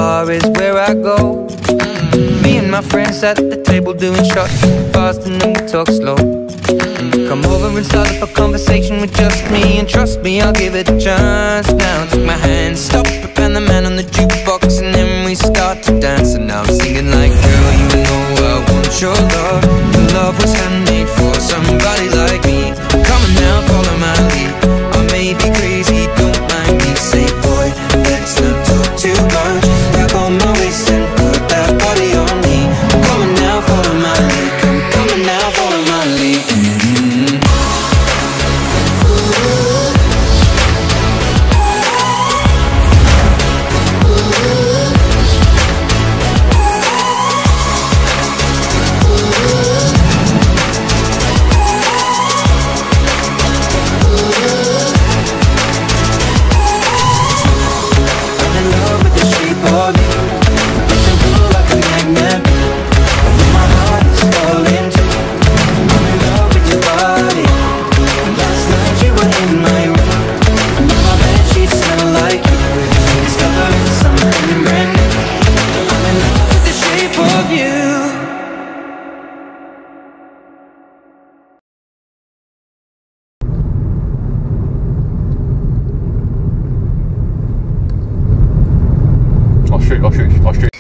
bar is where I go. Me and my friends at the table doing shots, fast and then we talk slow. And you come over and start up a conversation with just me, and trust me, I'll give it a chance. Now take my hand, stop it, and the man on the jukebox, and then we start to dance. And now I'm singing like, girl, you know I want your love. The love was handmade for somebody like me. Come on now, follow my lead. I may be crazy, don't mind me. Say, boy, let's not talk too much. Grab on my waist and put that body on me. Come on now, follow my lead. Come on now, follow my lead. I'll shoot.